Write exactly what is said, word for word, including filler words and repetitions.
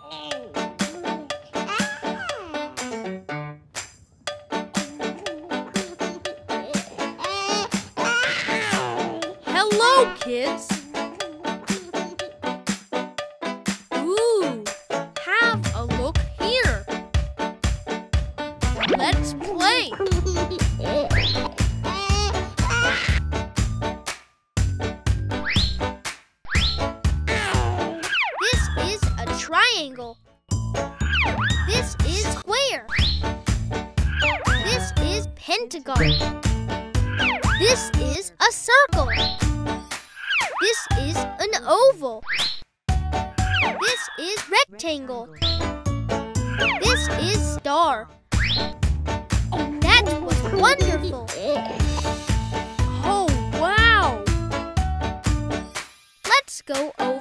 Hello, kids. Ooh, have a look here. Let's play. This is a triangle. This is square. This is pentagon. This is a circle. This is an oval. This is rectangle. This is star. That was wonderful. Oh, wow. Let's go over